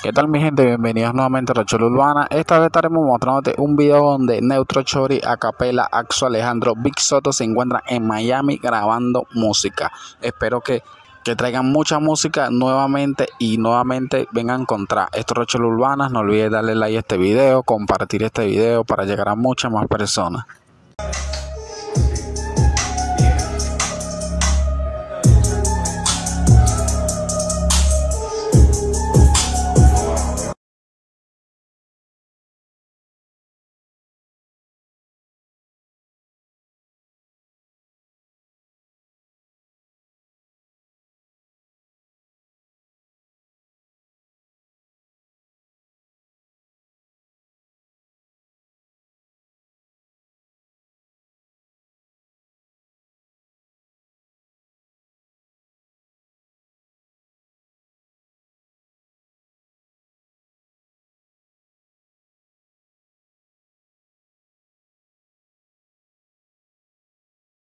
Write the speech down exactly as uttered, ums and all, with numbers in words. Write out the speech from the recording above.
¿Qué tal mi gente? Bienvenidos nuevamente a Rochola Urbana. Esta vez estaremos mostrándote un video donde Neutro Chori, Acapela, Axo Alejandro, Big Soto se encuentran en Miami grabando música. Espero que, que traigan mucha música nuevamente y nuevamente vengan a encontrar esto Rochola Urbana. No olvides darle like a este video, compartir este video para llegar a muchas más personas.